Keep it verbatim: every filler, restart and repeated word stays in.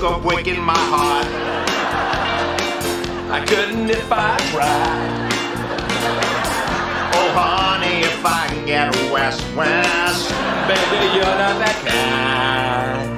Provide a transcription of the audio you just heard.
joke of breaking my heart. I couldn't if I tried. Oh honey, if I can get west, west, baby, you're not that kind.